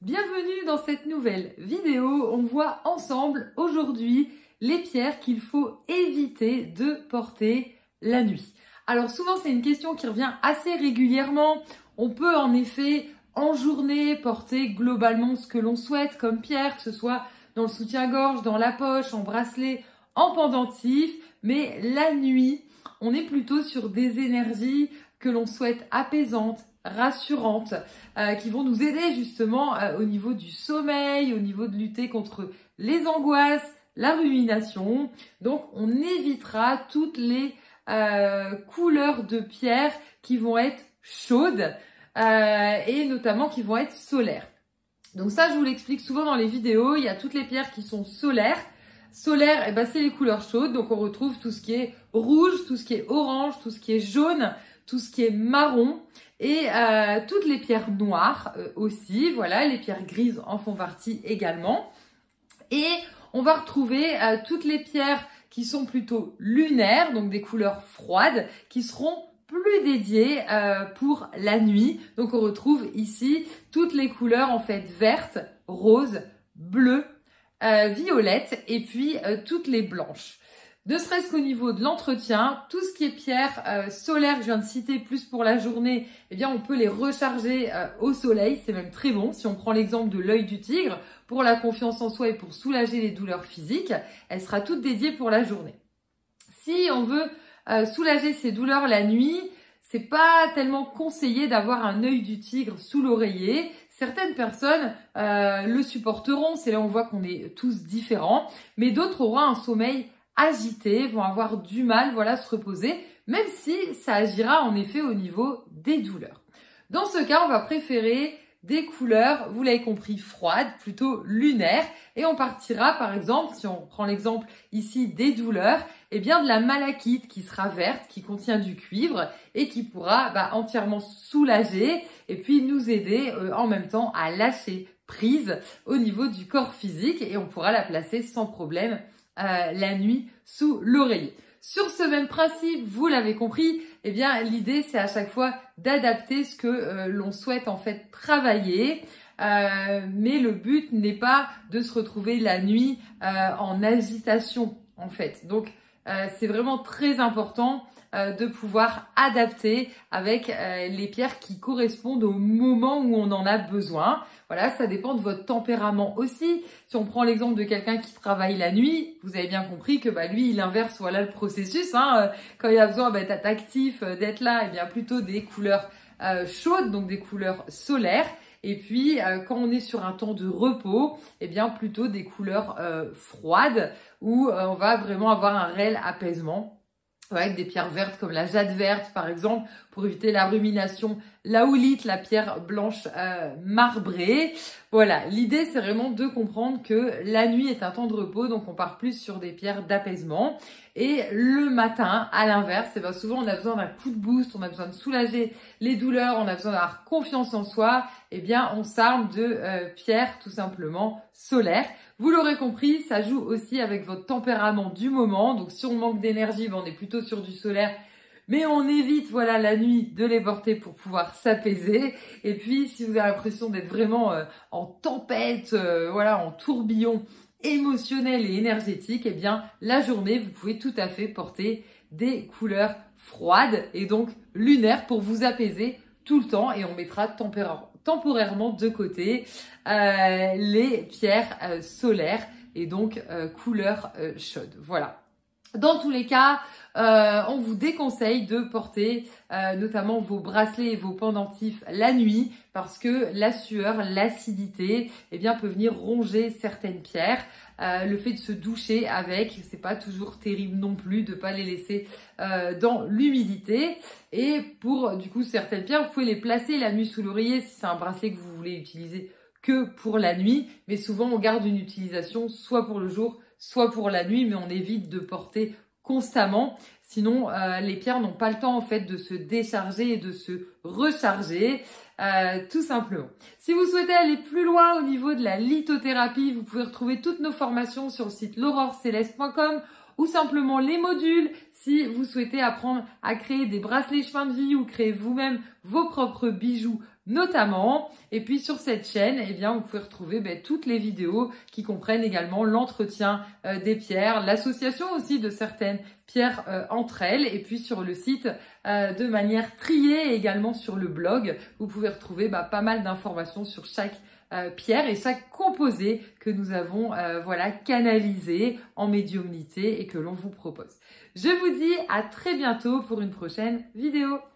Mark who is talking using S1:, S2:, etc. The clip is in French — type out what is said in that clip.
S1: Bienvenue dans cette nouvelle vidéo. On voit ensemble aujourd'hui les pierres qu'il faut éviter de porter la nuit. Alors souvent c'est une question qui revient assez régulièrement. On peut en effet en journée porter globalement ce que l'on souhaite comme pierre, que ce soit dans le soutien-gorge, dans la poche, en bracelet, en pendentif. Mais la nuit, on est plutôt sur des énergies que l'on souhaite apaisantes, rassurantes, qui vont nous aider justement au niveau du sommeil, au niveau de lutter contre les angoisses, la rumination. Donc on évitera toutes les couleurs de pierre qui vont être chaudes et notamment qui vont être solaires. Donc ça, je vous l'explique souvent dans les vidéos. Il y a toutes les pierres qui sont solaires. Solaire, c'est les couleurs chaudes. Donc on retrouve tout ce qui est rouge, tout ce qui est orange, tout ce qui est jaune, tout ce qui est marron et toutes les pierres noires aussi. Voilà, les pierres grises en font partie également. Et on va retrouver toutes les pierres qui sont plutôt lunaires, donc des couleurs froides, qui seront plus dédiées pour la nuit. Donc on retrouve ici toutes les couleurs en fait vertes, roses, bleues, violettes et puis toutes les blanches. Ne serait-ce qu'au niveau de l'entretien, tout ce qui est pierre solaire que je viens de citer plus pour la journée, on peut les recharger au soleil, c'est même très bon. Si on prend l'exemple de l'œil du tigre, pour la confiance en soi et pour soulager les douleurs physiques, elle sera toute dédiée pour la journée. Si on veut soulager ces douleurs la nuit, c'est pas tellement conseillé d'avoir un œil du tigre sous l'oreiller. Certaines personnes le supporteront, c'est là où on voit qu'on est tous différents, mais d'autres auront un sommeil agité, vont avoir du mal à se reposer, même si ça agira en effet au niveau des douleurs. Dans ce cas, on va préférer des couleurs, vous l'avez compris, froides, plutôt lunaires, et on partira par exemple, si on prend l'exemple ici des douleurs, de la malachite qui sera verte, qui contient du cuivre et qui pourra entièrement soulager et puis nous aider en même temps à lâcher prise au niveau du corps physique et on pourra la placer sans problème la nuit sous l'oreiller. Sur ce même principe, vous l'avez compris, l'idée c'est à chaque fois d'adapter ce que l'on souhaite en fait travailler. Mais le but n'est pas de se retrouver la nuit en agitation en fait. Donc c'est vraiment très important de pouvoir adapter avec les pierres qui correspondent au moment où on en a besoin. Voilà, ça dépend de votre tempérament aussi. Si on prend l'exemple de quelqu'un qui travaille la nuit, vous avez bien compris que lui, il inverse le processus. Quand il a besoin d'être actif, d'être là, plutôt des couleurs chaudes, donc des couleurs solaires. Et puis, quand on est sur un temps de repos, plutôt des couleurs froides où on va vraiment avoir un réel apaisement. Avec des pierres vertes comme la jade verte par exemple pour éviter la rumination, la oolite, la pierre blanche marbrée. Voilà, l'idée c'est vraiment de comprendre que la nuit est un temps de repos, donc on part plus sur des pierres d'apaisement. Et le matin, à l'inverse, souvent on a besoin d'un coup de boost, on a besoin de soulager les douleurs, on a besoin d'avoir confiance en soi, on s'arme de pierres tout simplement solaires. Vous l'aurez compris, ça joue aussi avec votre tempérament du moment. Donc si on manque d'énergie, on est plutôt sur du solaire. Mais on évite la nuit de les porter pour pouvoir s'apaiser. Et puis si vous avez l'impression d'être vraiment en tempête, en tourbillon émotionnel et énergétique, la journée, vous pouvez tout à fait porter des couleurs froides et donc lunaires pour vous apaiser tout le temps. Et on mettra temporairement de côté les pierres solaires et donc couleurs chaudes. Voilà. Dans tous les cas, on vous déconseille de porter notamment vos bracelets et vos pendentifs la nuit parce que la sueur, l'acidité, peut venir ronger certaines pierres. Le fait de se doucher avec, c'est pas toujours terrible non plus de pas les laisser dans l'humidité. Et pour du coup certaines pierres, vous pouvez les placer la nuit sous l'oreiller si c'est un bracelet que vous voulez utiliser que pour la nuit. Mais souvent on garde une utilisation soit pour le jour, soit pour la nuit, mais on évite de porter constamment. Sinon, les pierres n'ont pas le temps en fait de se décharger et de se recharger, tout simplement. Si vous souhaitez aller plus loin au niveau de la lithothérapie, vous pouvez retrouver toutes nos formations sur le site l'aurorecéleste.com ou simplement les modules si vous souhaitez apprendre à créer des bracelets chemin de vie ou créer vous-même vos propres bijoux notamment. Et puis sur cette chaîne, eh bien, vous pouvez retrouver toutes les vidéos qui comprennent également l'entretien des pierres, l'association aussi de certaines pierres entre elles. Et puis sur le site, de manière triée, et également sur le blog, vous pouvez retrouver pas mal d'informations sur chaque pierre et chaque composé que nous avons canalisé en médiumnité et que l'on vous propose. Je vous dis à très bientôt pour une prochaine vidéo.